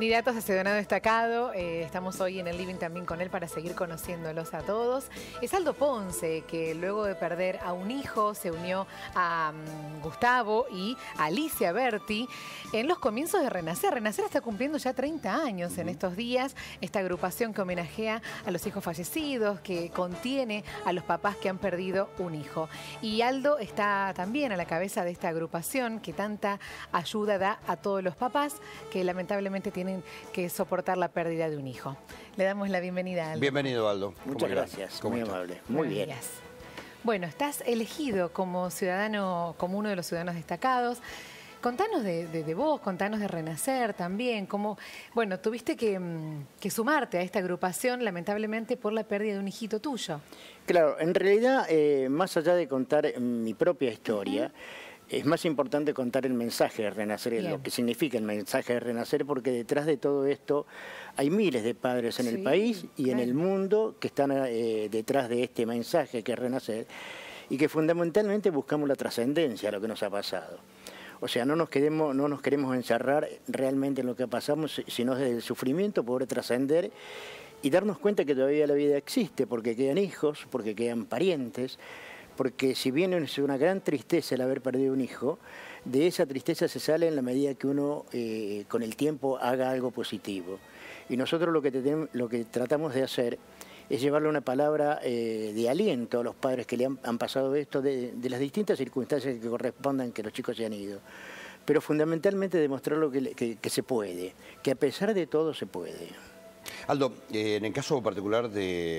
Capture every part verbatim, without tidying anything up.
Candidatos a ciudadano destacado, eh, estamos hoy en el living también con él para seguir conociéndolos a todos. Es Aldo Ponce, que luego de perder a un hijo se unió a um, Gustavo y a Alicia Berti en los comienzos de Renacer. Renacer está cumpliendo ya treinta años en estos días, esta agrupación que homenajea a los hijos fallecidos, que contiene a los papás que han perdido un hijo. Y Aldo está también a la cabeza de esta agrupación que tanta ayuda da a todos los papás que lamentablemente tienen que soportar la pérdida de un hijo. Le damos la bienvenida a Aldo. Bienvenido, Aldo. Muchas gracias, muy amable. Muy Buenos bien. días. Bueno, estás elegido como ciudadano, como uno de los ciudadanos destacados. Contanos de, de, de vos, contanos de Renacer también, cómo, bueno, tuviste que, que sumarte a esta agrupación, lamentablemente, por la pérdida de un hijito tuyo. Claro, en realidad, eh, más allá de contar mi propia historia, uh-huh. es más importante contar el mensaje de Renacer, Bien. lo que significa el mensaje de Renacer, porque detrás de todo esto hay miles de padres en sí, el país y claro. en el mundo que están eh, detrás de este mensaje que es Renacer, y que fundamentalmente buscamos la trascendencia a lo que nos ha pasado. O sea, no nos queremos, no nos queremos encerrar realmente en lo que pasamos, sino desde el sufrimiento poder trascender y darnos cuenta que todavía la vida existe, porque quedan hijos, porque quedan parientes, porque si bien es una gran tristeza el haber perdido un hijo, de esa tristeza se sale en la medida que uno eh, con el tiempo haga algo positivo. Y nosotros lo que, tenemos, lo que tratamos de hacer es llevarle una palabra eh, de aliento a los padres que le han, han pasado esto, de, de las distintas circunstancias que correspondan que los chicos se han ido. Pero fundamentalmente demostrar lo que, que, que se puede, que a pesar de todo se puede. Aldo, eh, en el caso particular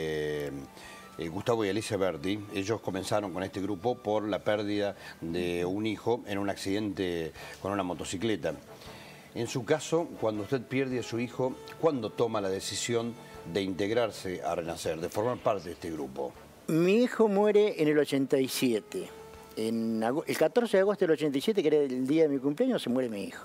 de eh, Gustavo y Alicia Berti, ellos comenzaron con este grupo por la pérdida de un hijo en un accidente con una motocicleta. En su caso, cuando usted pierde a su hijo, ¿cuándo toma la decisión de integrarse a Renacer, de formar parte de este grupo? Mi hijo muere en el ochenta y siete. En el catorce de agosto del ochenta y siete, que era el día de mi cumpleaños, se muere mi hijo.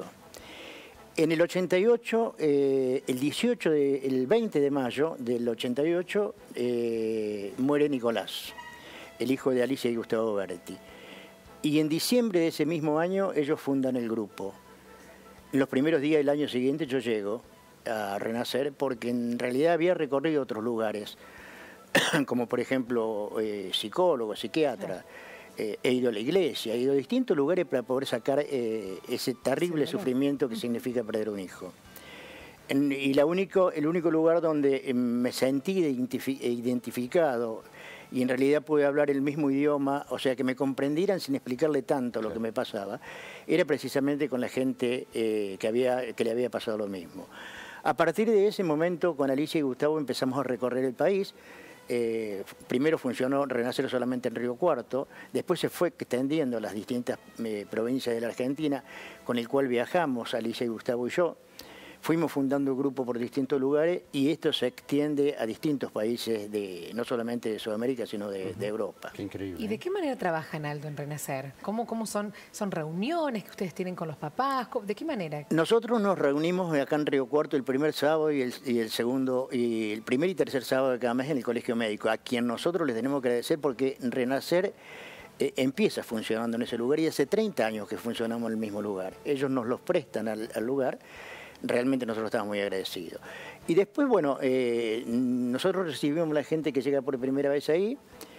En el ochenta y ocho, eh, el, dieciocho de, el veinte de mayo del ochenta y ocho, eh, muere Nicolás, el hijo de Alicia y Gustavo Berti. Y en diciembre de ese mismo año, ellos fundan el grupo. En los primeros días del año siguiente yo llego a Renacer porque en realidad había recorrido otros lugares, como por ejemplo eh, psicólogo, psiquiatra, eh, he ido a la iglesia, he ido a distintos lugares para poder sacar eh, ese terrible sí, sufrimiento que significa perder un hijo. En, y la único, el único lugar donde eh, me sentí identificado y en realidad pude hablar el mismo idioma, o sea, que me comprendieran sin explicarle tanto lo que me pasaba, era precisamente con la gente eh, que, había, que le había pasado lo mismo. A partir de ese momento, con Alicia y Gustavo empezamos a recorrer el país. Eh, primero funcionó Renacer solamente en Río Cuarto, después se fue extendiendo a las distintas eh, provincias de la Argentina, con el cual viajamos, Alicia y Gustavo y yo. Fuimos fundando un grupo por distintos lugares y esto se extiende a distintos países, de no solamente de Sudamérica, sino de, uh-huh. de Europa. Qué increíble. ¿Y de qué manera trabajan, Aldo, en Renacer? ¿Cómo, cómo son, son reuniones que ustedes tienen con los papás? ¿De qué manera? Nosotros nos reunimos acá en Río Cuarto el primer sábado y el, y el segundo, y el primer y tercer sábado de cada mes en el Colegio Médico, a quien nosotros les tenemos que agradecer porque Renacer eh, empieza funcionando en ese lugar y hace treinta años que funcionamos en el mismo lugar. Ellos nos los prestan al, al lugar. Realmente nosotros estamos muy agradecidos. Y después, bueno, eh, nosotros recibimos a la gente que llega por primera vez ahí,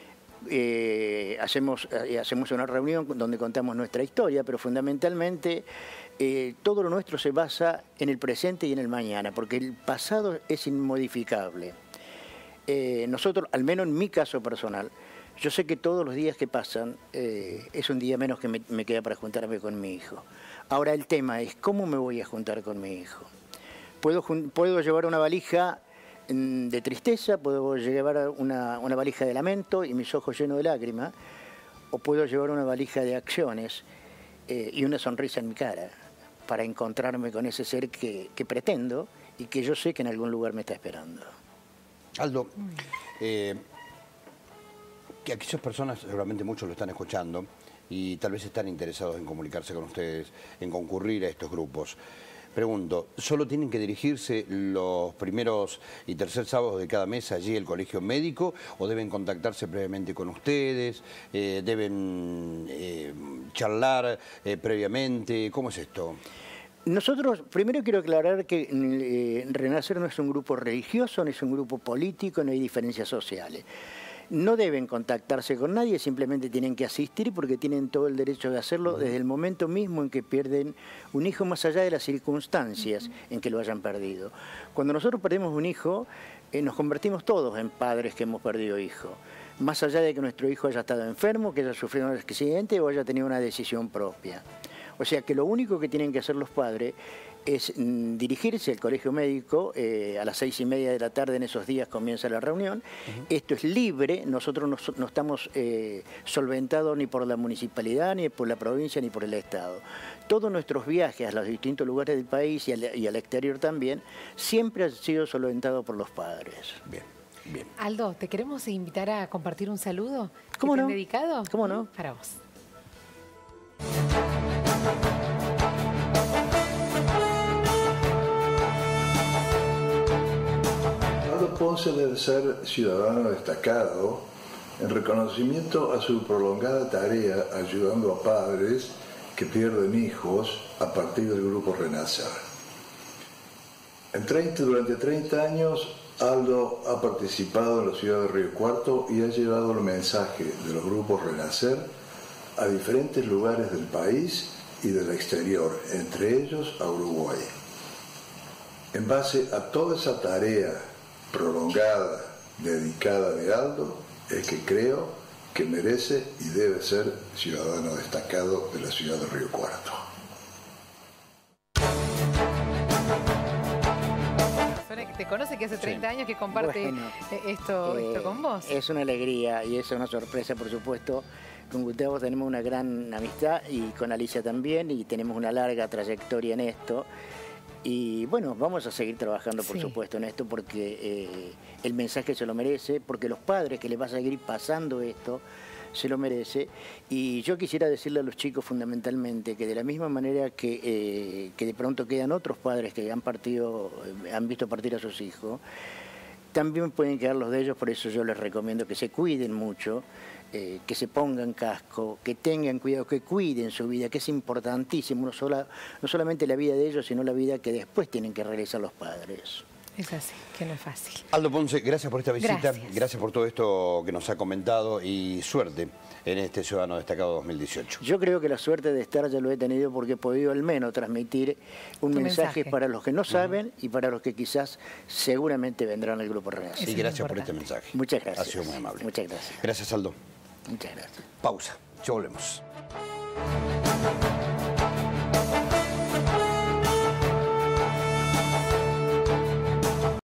eh, hacemos, eh, hacemos una reunión donde contamos nuestra historia, pero fundamentalmente eh, todo lo nuestro se basa en el presente y en el mañana, porque el pasado es inmodificable. Eh, nosotros, al menos en mi caso personal, yo sé que todos los días que pasan eh, es un día menos que me, me queda para juntarme con mi hijo. Ahora el tema es, ¿cómo me voy a juntar con mi hijo? Puedo, puedo llevar una valija de tristeza, puedo llevar una, una valija de lamento y mis ojos llenos de lágrimas, o puedo llevar una valija de acciones eh, y una sonrisa en mi cara para encontrarme con ese ser que, que pretendo y que yo sé que en algún lugar me está esperando. Aldo, eh, que aquellas personas, seguramente muchos lo están escuchando, y tal vez están interesados en comunicarse con ustedes, en concurrir a estos grupos. Pregunto, ¿solo tienen que dirigirse los primeros y tercer sábados de cada mes allí al Colegio Médico o deben contactarse previamente con ustedes? Eh, ¿Deben eh, charlar eh, previamente? ¿Cómo es esto? Nosotros, primero quiero aclarar que eh, Renacer no es un grupo religioso, no es un grupo político, no hay diferencias sociales. No deben contactarse con nadie, simplemente tienen que asistir porque tienen todo el derecho de hacerlo desde el momento mismo en que pierden un hijo, más allá de las circunstancias en que lo hayan perdido. Cuando nosotros perdemos un hijo, eh, nos convertimos todos en padres que hemos perdido hijo. Más allá de que nuestro hijo haya estado enfermo, que haya sufrido un accidente o haya tenido una decisión propia. O sea que lo único que tienen que hacer los padres es mm, dirigirse al colegio médico, eh, a las seis y media de la tarde en esos días comienza la reunión. Uh-huh. Esto es libre, nosotros no, no estamos eh, solventados ni por la municipalidad, ni por la provincia, ni por el Estado. Todos nuestros viajes a los distintos lugares del país y al, y al exterior también, siempre han sido solventados por los padres. Bien. Bien. Aldo, ¿te queremos invitar a compartir un saludo? ¿Cómo no? ¿Dedicado? ¿Cómo no? Para vos. Aldo Ponce debe ser ciudadano destacado en reconocimiento a su prolongada tarea ayudando a padres que pierden hijos a partir del grupo Renacer. En treinta, durante treinta años, Aldo ha participado en la ciudad de Río Cuarto y ha llevado el mensaje de los grupos Renacer a diferentes lugares del país y del exterior, entre ellos a Uruguay. En base a toda esa tarea prolongada, dedicada de Aldo, es que creo que merece y debe ser ciudadano destacado de la ciudad de Río Cuarto. ¿Te conoce que hace treinta sí. años que comparte bueno, esto, eh, esto con vos? Es una alegría y es una sorpresa, por supuesto. Con Gustavo tenemos una gran amistad y con Alicia también, y tenemos una larga trayectoria en esto. Y bueno, vamos a seguir trabajando, por sí. supuesto, en esto porque eh, el mensaje se lo merece, porque los padres que les va a seguir pasando esto se lo merece. Y yo quisiera decirle a los chicos fundamentalmente que de la misma manera que, eh, que de pronto quedan otros padres que han partido, eh, han visto partir a sus hijos, también pueden quedar los de ellos. Por eso yo les recomiendo que se cuiden mucho, eh, que se pongan casco, que tengan cuidado, que cuiden su vida, que es importantísimo, no, sola, no solamente la vida de ellos, sino la vida que después tienen que realizar los padres. Es así, que no es fácil. Aldo Ponce, gracias por esta visita, gracias. gracias por todo esto que nos ha comentado y suerte en este Ciudadano Destacado dos mil dieciocho. Yo creo que la suerte de estar ya lo he tenido porque he podido al menos transmitir un mensaje, mensaje para los que no saben uh-huh. y para los que quizás seguramente vendrán al Grupo Renacer. Y gracias por este mensaje. Muchas gracias. Ha sido muy amable. Muchas gracias. Gracias, Aldo. Muchas gracias. Pausa, ya volvemos.